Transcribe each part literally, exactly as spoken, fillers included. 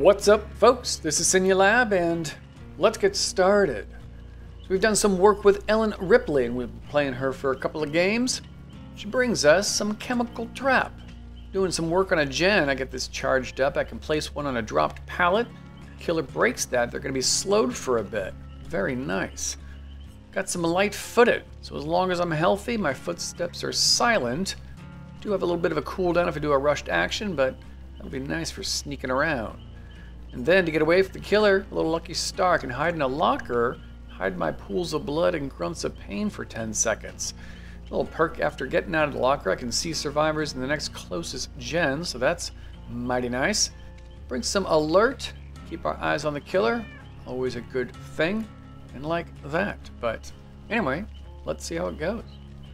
What's up, folks? This is Sinulab, and let's get started. So we've done some work with Ellen Ripley, and we've been playing her for a couple of games. She brings us some chemical trap. Doing some work on a gen, I get this charged up. I can place one on a dropped pallet. Killer breaks that. They're going to be slowed for a bit. Very nice. Got some light-footed, so as long as I'm healthy, my footsteps are silent. Do have a little bit of a cooldown if I do a rushed action, but that'll be nice for sneaking around. And then to get away from the killer, a little lucky star, I can hide in a locker, hide my pools of blood and grunts of pain for ten seconds. A little perk after getting out of the locker, I can see survivors in the next closest gen, so that's mighty nice. Brings some alert, keep our eyes on the killer, always a good thing, and like that. But anyway, let's see how it goes.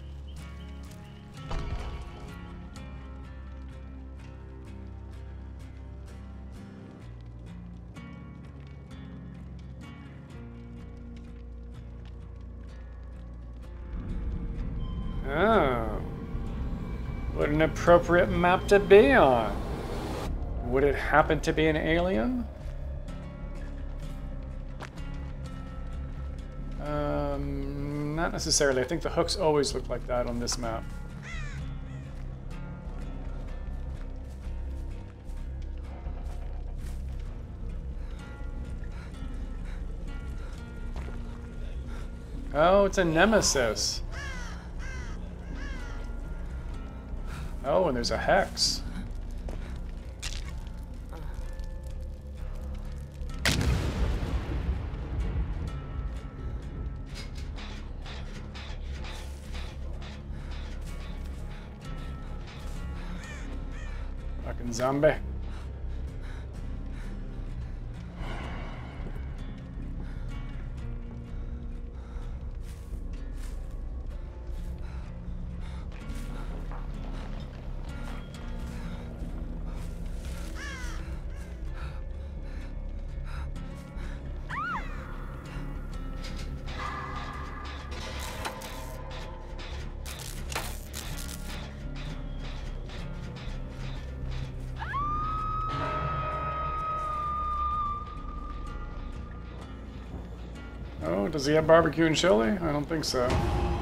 Oh, what an appropriate map to be on. Would it happen to be an alien? Um, not necessarily. I think the hooks always look like that on this map. Oh, it's a nemesis. Oh, and there's a hex. Fucking zombie. Oh, does he have barbecue and chili? I don't think so.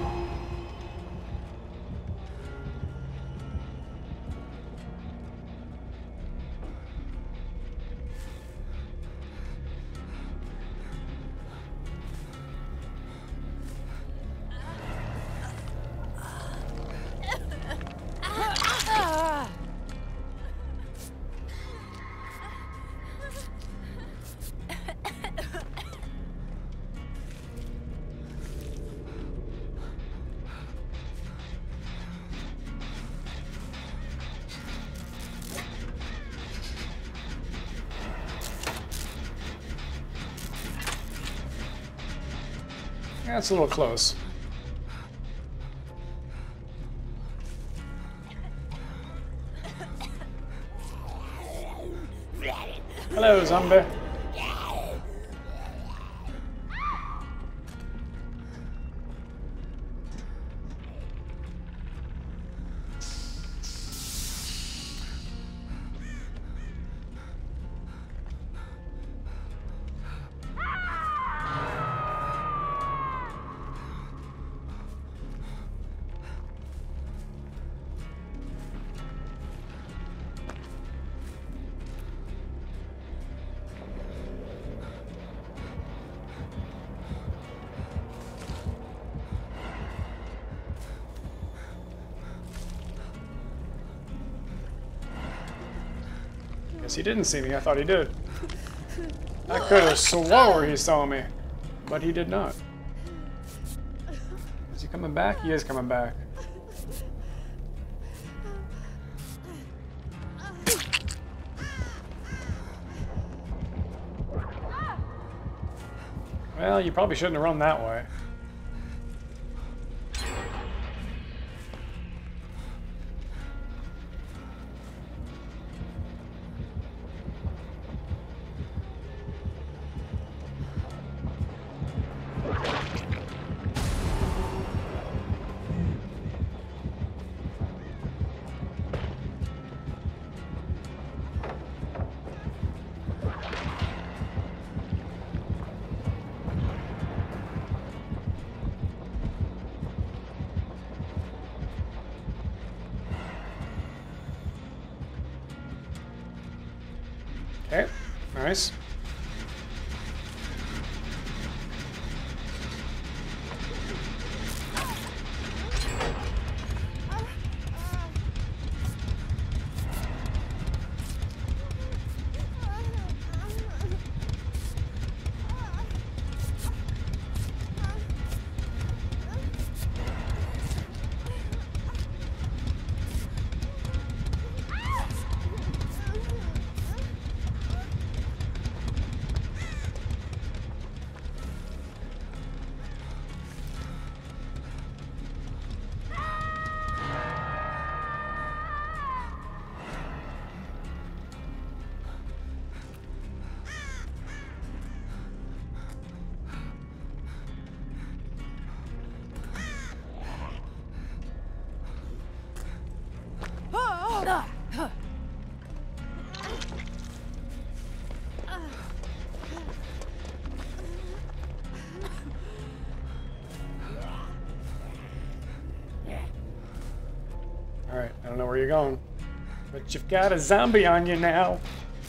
Yeah, it's a little close. Hello, zombie. Guess he didn't see me. I thought he did. I could have swore he saw me, but he did not. Is he coming back? He is coming back. Well, you probably shouldn't have run that way. nice. Alright, I don't know where you're going, but you've got a zombie on you now.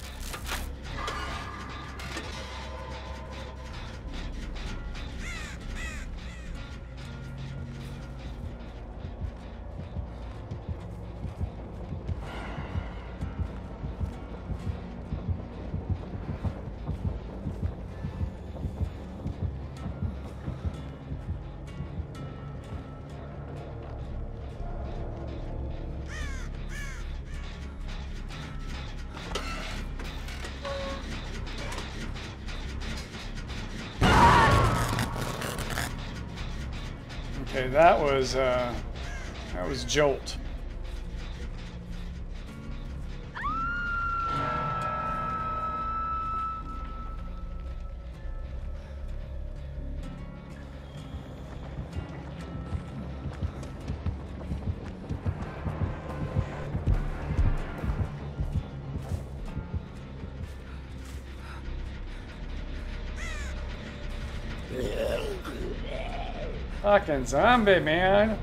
Okay, that was, uh, that was Jolt. Fucking zombie, man.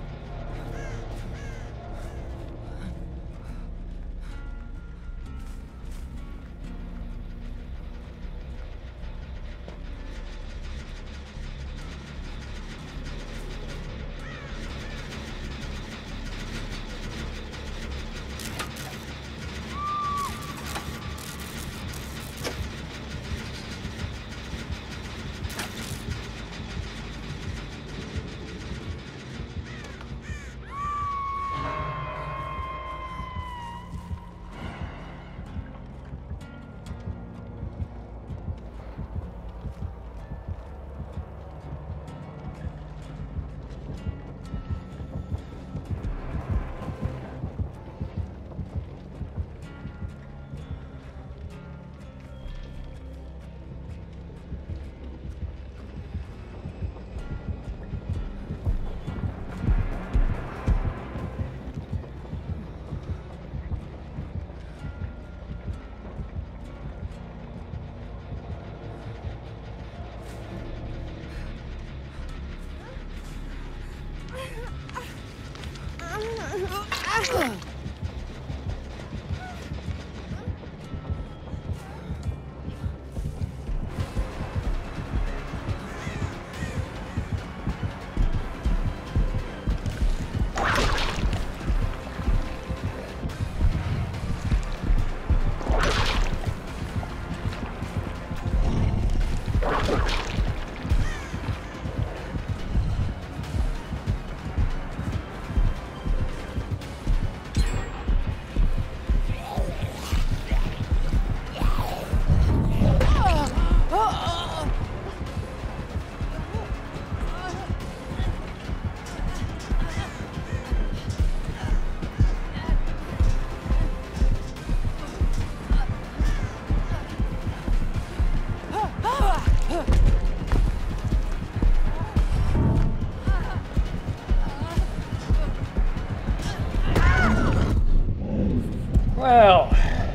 Well,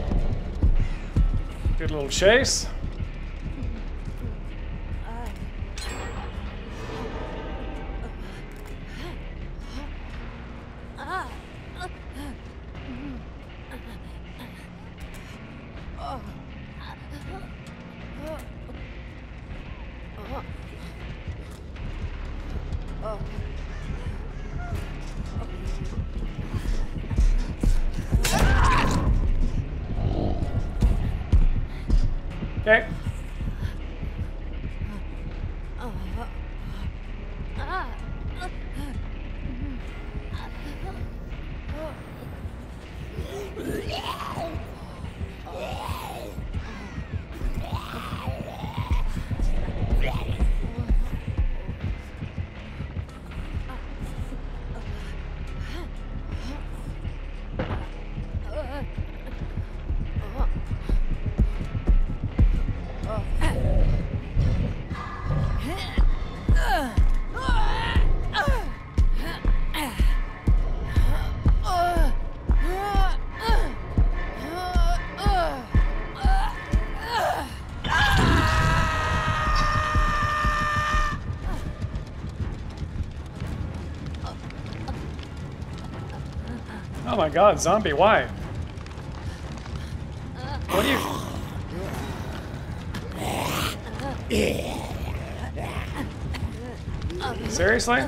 good little chase. Okay. Oh my god, zombie, why? What do you... Seriously?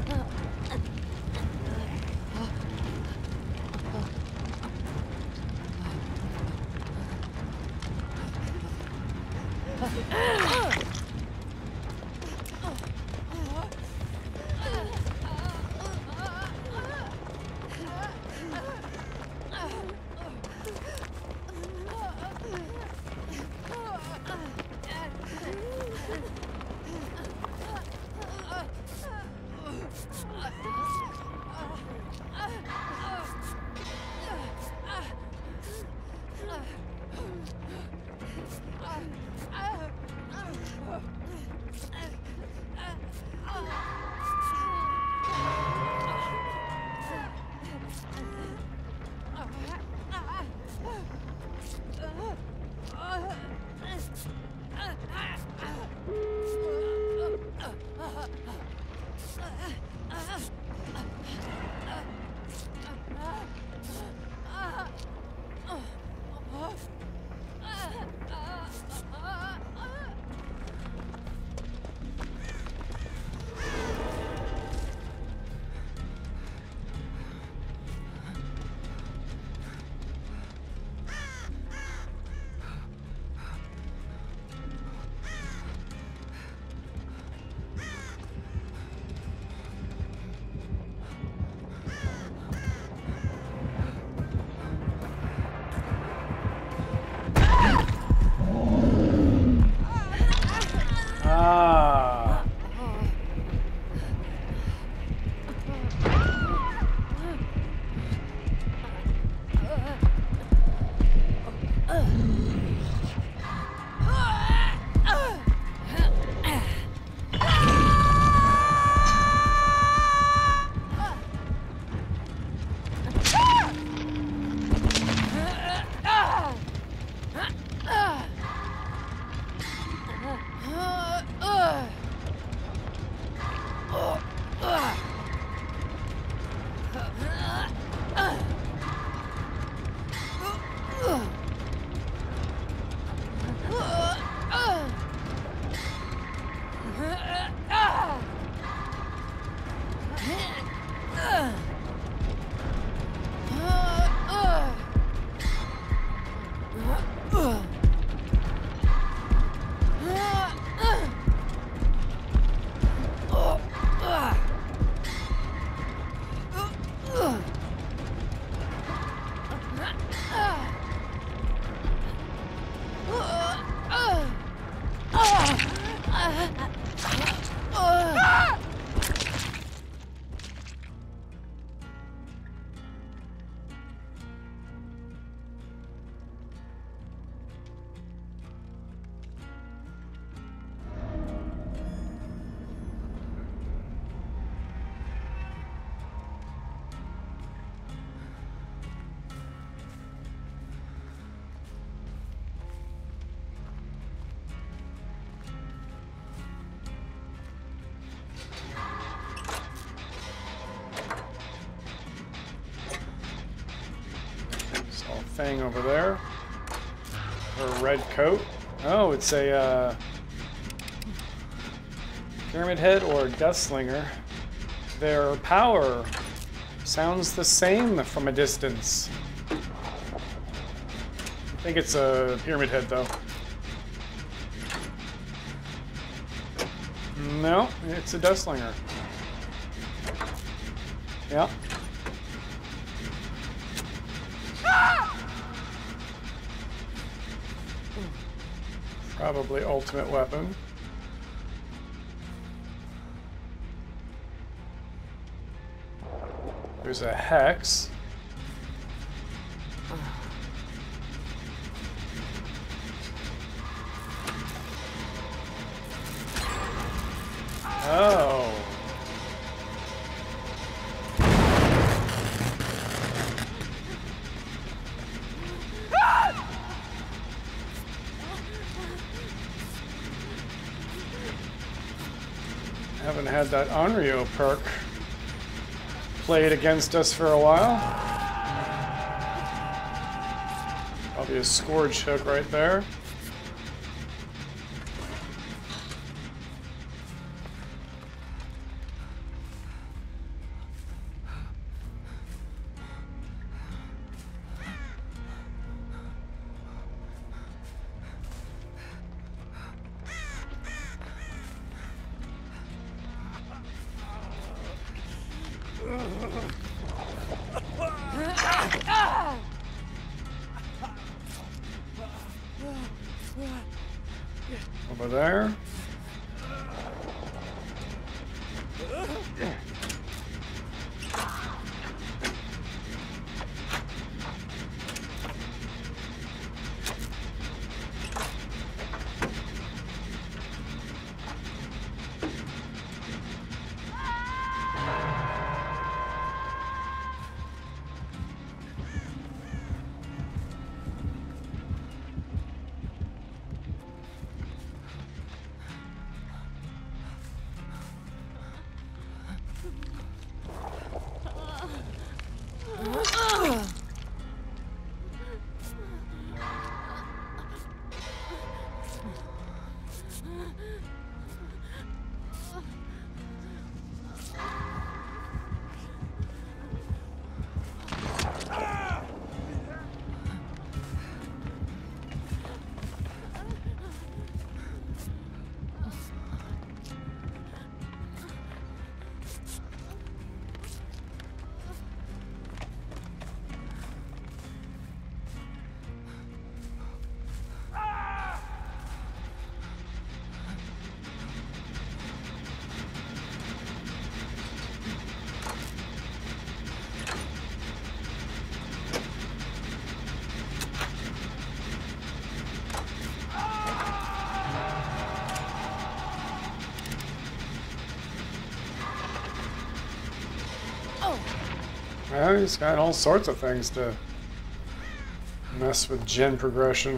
Thing over there. Her red coat. Oh, it's a uh, pyramid head or death slinger. Their power sounds the same from a distance. I think it's a pyramid head, though. No, it's a Dustslinger. Yeah. Probably ultimate weapon. There's a hex. Oh. Haven't had that Onryo perk played against us for a while. Probably a Scourge hook right there. Over there. Well, he's got all sorts of things to mess with gen progression.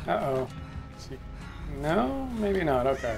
Uh-oh. See. No? Maybe not. Okay.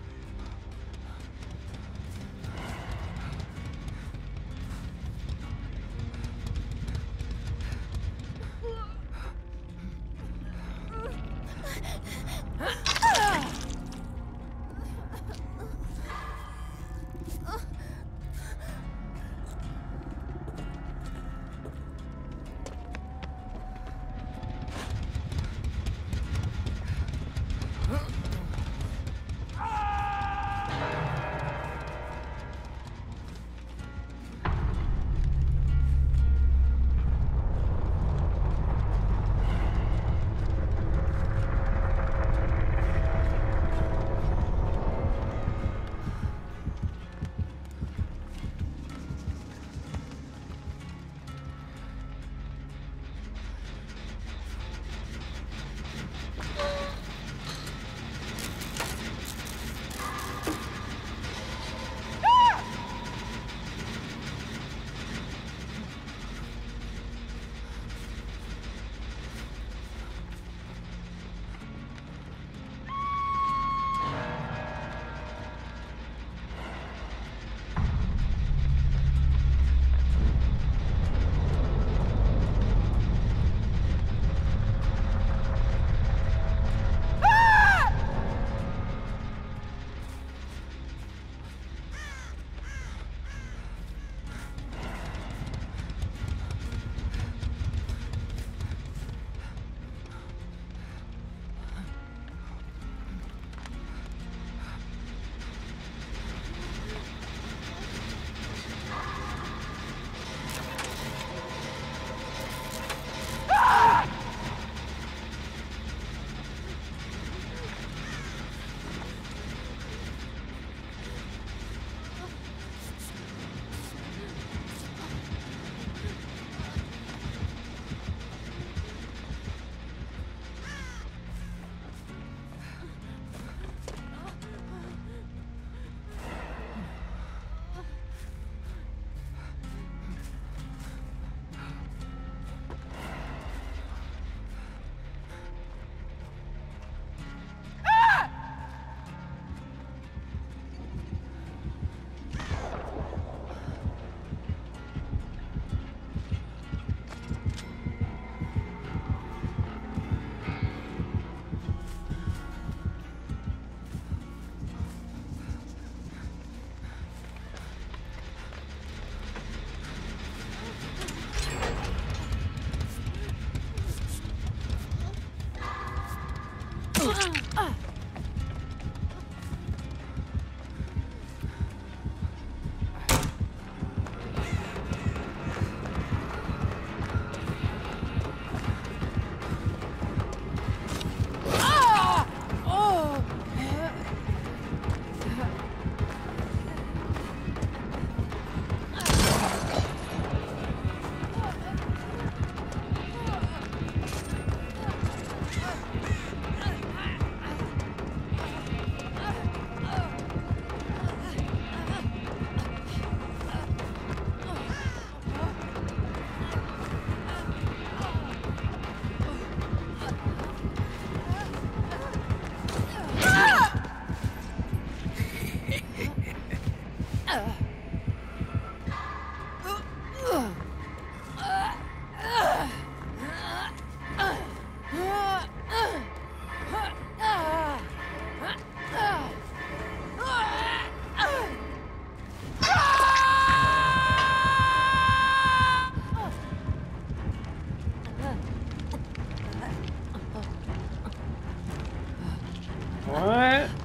What?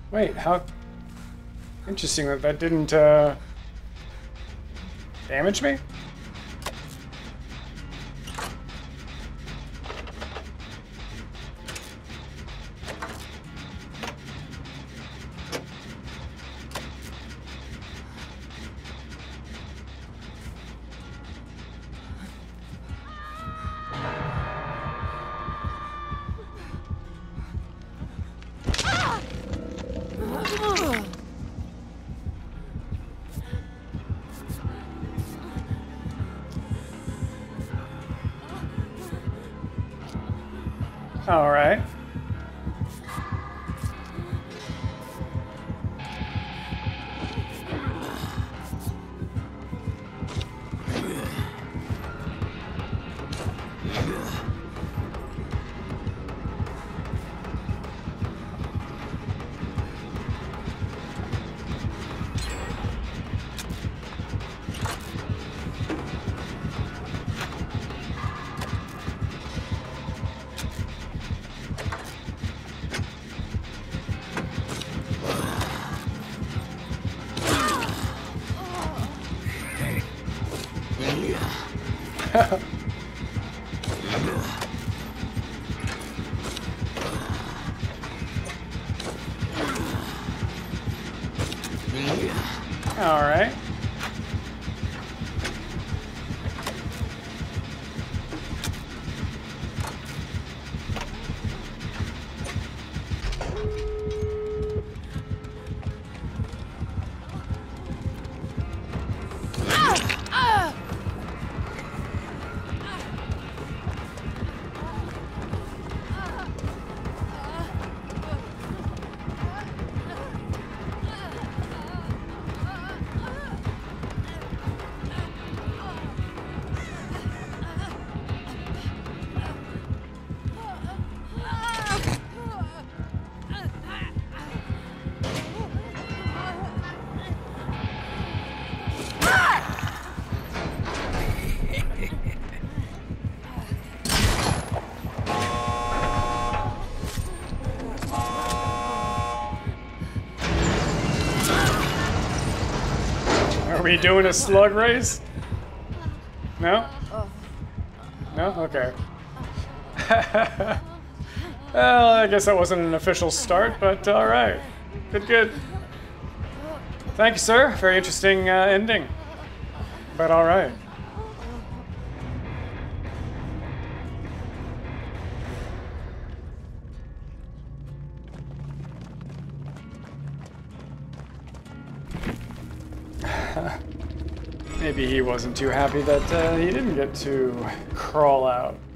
Wait, how interesting that that didn't uh, damage me? All right. All right. Are we doing a slug race? No? No? Okay. Well, I guess that wasn't an official start, but alright. Good, good. Thank you, sir. Very interesting uh, ending. But alright. Maybe he wasn't too happy that uh, he didn't get to crawl out.